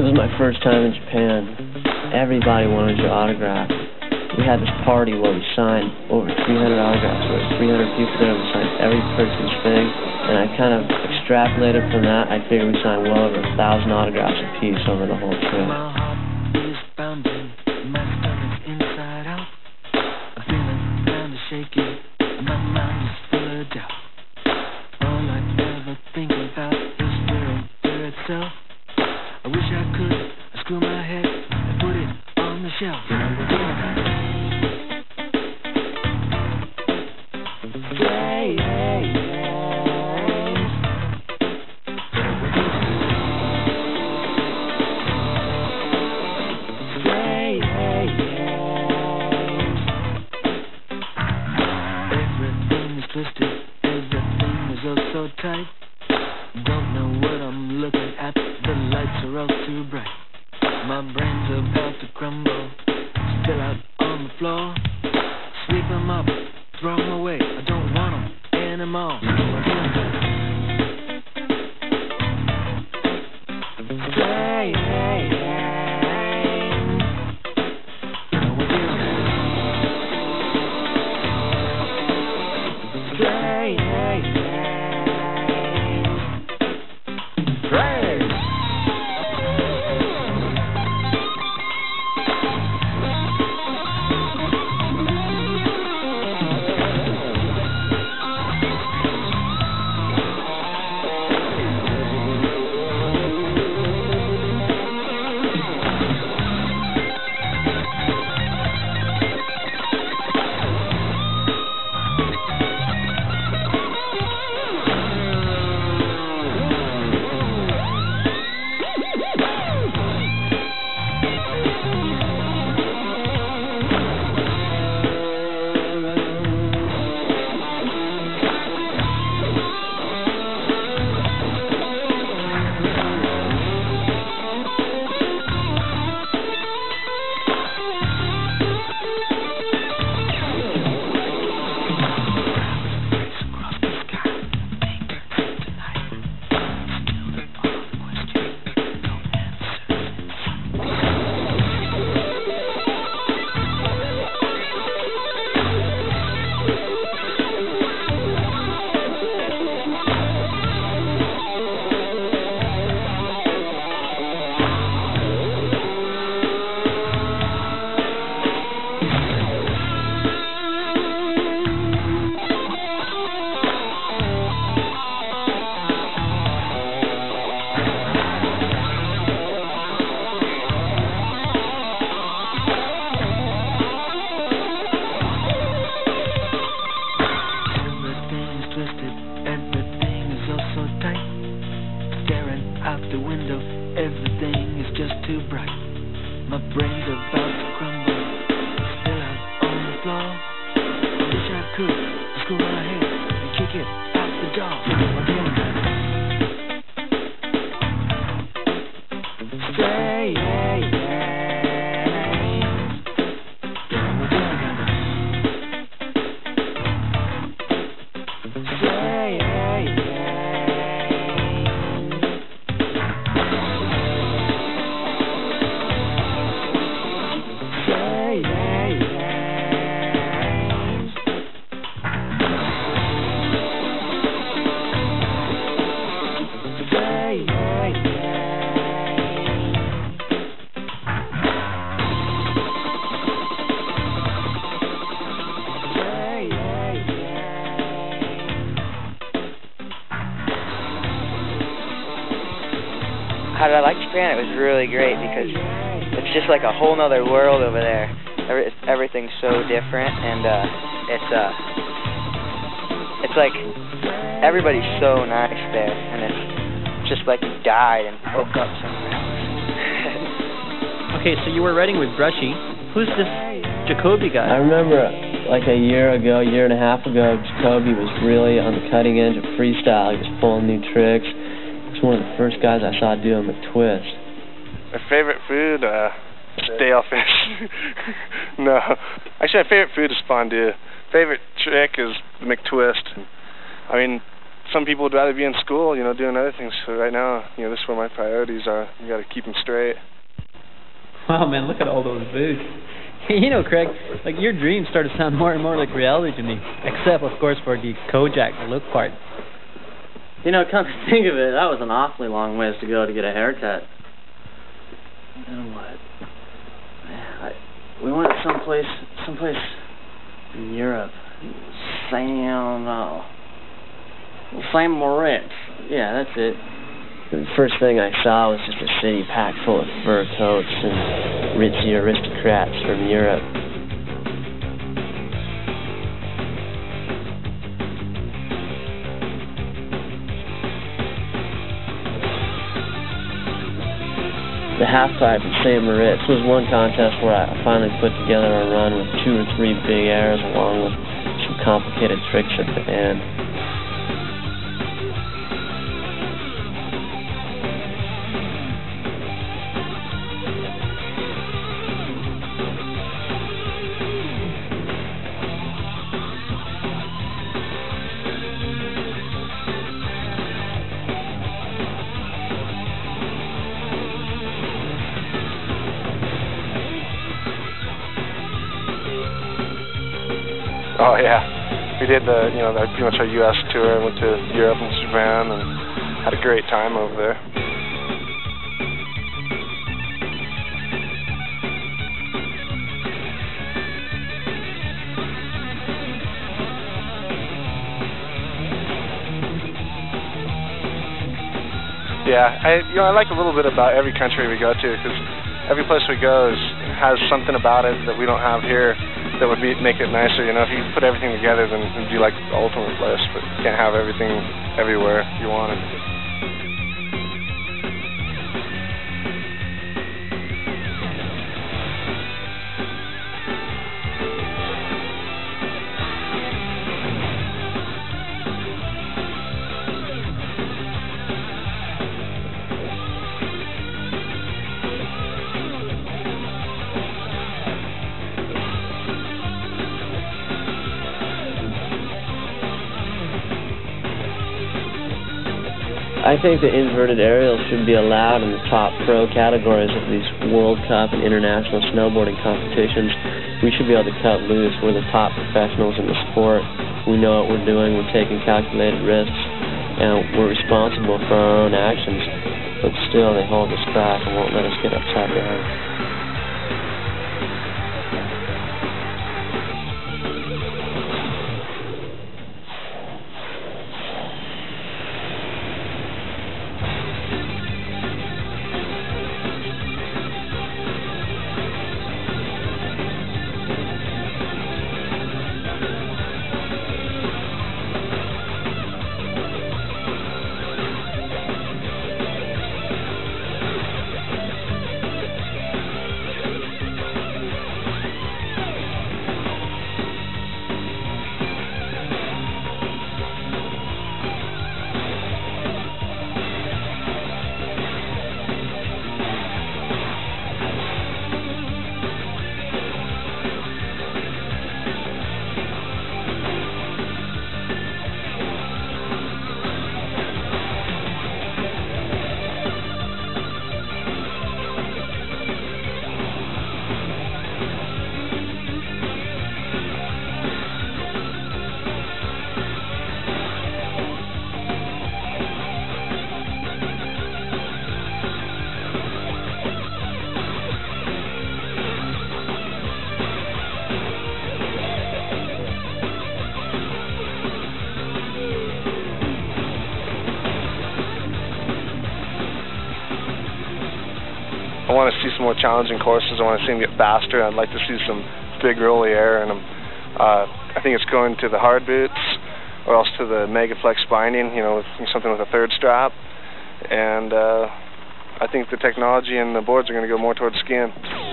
It was my first time in Japan. Everybody wanted your autograph. We had this party where we signed over 300 autographs. There were 300 people there. We signed every person's thing. And I kind of extrapolated from that. I figured we signed well over 1,000 autographs apiece over the whole trip. My heart is pounding, my stomach's inside out. I'm feeling kind of shaky, my mind is full of doubt. All I ever think about is fear itself. I wish I could screw my head and put it on the shelf. Everything is twisted, everything is oh so tight. Don't know what I'm looking at, the lights are all too bright. My brain's about to crumble, still out on the floor. Sweep 'em up, throw 'em away, I don't want 'em anymore. Everything is just too bright. My brain's about to crumble, still out on the floor. I wish I could screw my head and kick it out the door. Stay, How did I like Japan? It was really great because it's just like a whole nother world over there. Everything's so different, and it's like everybody's so nice there, and it's just like you died and woke up somewhere else. Okay, so you were writing with Brushy. Who's this Jacoby guy? I remember like a year and a half ago, Jacoby was really on the cutting edge of freestyle. He was pulling new tricks. One of the first guys I saw do a McTwist. My favorite food, stale fish. No, actually, my favorite food is fondue. Favorite trick is the McTwist. I mean, some people would rather be in school, you know, doing other things. So right now, you know, this is where my priorities are. You got to keep them straight. Wow, man, look at all those boots. You know, Craig, like your dreams start to sound more and more like reality to me, except, of course, for the Kojak look part. You know, come to think of it, that was an awfully long ways to go to get a haircut. And what? Man, we went someplace in Europe. Saint Moritz. Yeah, that's it. The first thing I saw was just a city packed full of fur coats and ritzy aristocrats from Europe. The halfpipe at St. Moritz was one contest where I finally put together a run with 2 or 3 big airs along with some complicated tricks at the end. Oh yeah, we did pretty much our U.S. tour. Went to Europe and Japan and had a great time over there. Yeah, I like a little bit about every country we go to, because every place we go has something about it that we don't have here that would make it nicer. You know, if you put everything together, then it'd be like the ultimate place, but you can't have everything everywhere you want it. I think the inverted aerials should be allowed in the top pro categories of these World Cup and international snowboarding competitions. We should be able to cut loose. We're the top professionals in the sport. We know what we're doing. We're taking calculated risks, and we're responsible for our own actions. But still, they hold us back and won't let us get upside down. I want to see some more challenging courses. I want to see them get faster. I'd like to see some big rolly air in them. I think it's going to the hard boots or else to the Megaflex binding, you know, something with a third strap. And I think the technology and the boards are going to go more towards skiing.